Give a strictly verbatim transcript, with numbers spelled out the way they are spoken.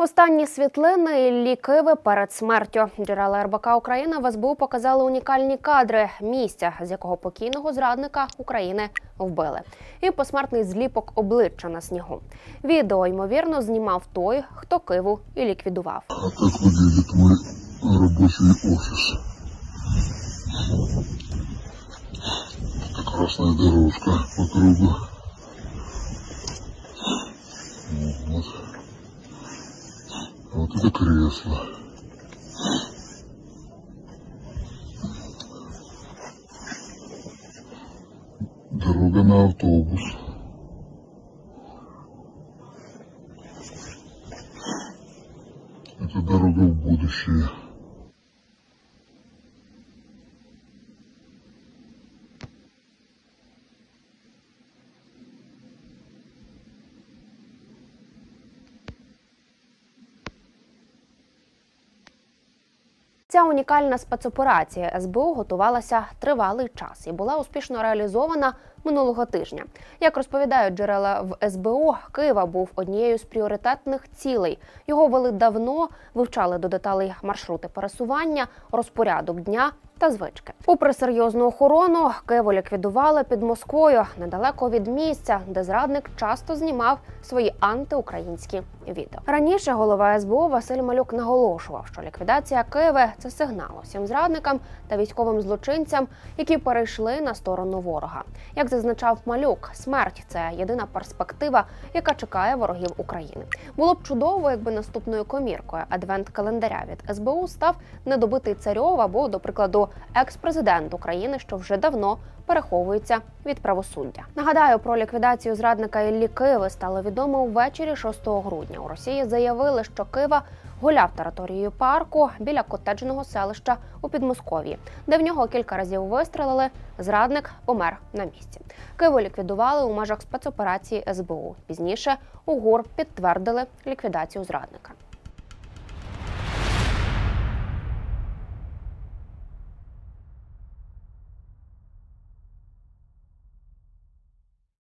Останні світлини Іллі Киви перед смертю. Джерела ер бе ка Україна в ес бе у показали унікальні кадри місця, з якого покійного зрадника України вбили. І посмертний зліпок обличчя на снігу. Відео, ймовірно, знімав той, хто Киву і ліквідував. А так выглядит мой рабочий офис. Это красная дорожка по кругу. Вот. Вот это кресло. Дорога на автобус. Это дорога в будущее. Ця унікальна спецоперація ес бе у готувалася тривалий час і була успішно реалізована минулого тижня. Як розповідають джерела в ес бе у, Кива був однією з пріоритетних цілей. Його вели давно, вивчали до деталей маршрути пересування, розпорядок дня та звички. Попри серйозну охорону, Киву ліквідували під Москвою, недалеко від місця, де зрадник часто знімав свої антиукраїнські відео. Раніше голова ес бе у Василь Малюк наголошував, що ліквідація Киви – це сигнал усім зрадникам та військовим злочинцям, які перейшли на сторону ворога. Як зазначав Малюк, смерть – це єдина перспектива, яка чекає ворогів України. Було б чудово, якби наступною коміркою адвент-календаря від ес бе у став недобитий Царьов або, до прикладу, екс-президент України, що вже давно переховується від правосуддя. Нагадаю, про ліквідацію зрадника Іллі Киви стало відомо ввечері шостого грудня. У Росії заявили, що Кива гуляв територією парку біля котеджного селища у Підмосков'ї, де в нього кілька разів вистрелили, зрадник помер на місці. Киву ліквідували у межах спецоперації ес бе у. Пізніше у ГУР підтвердили ліквідацію зрадника.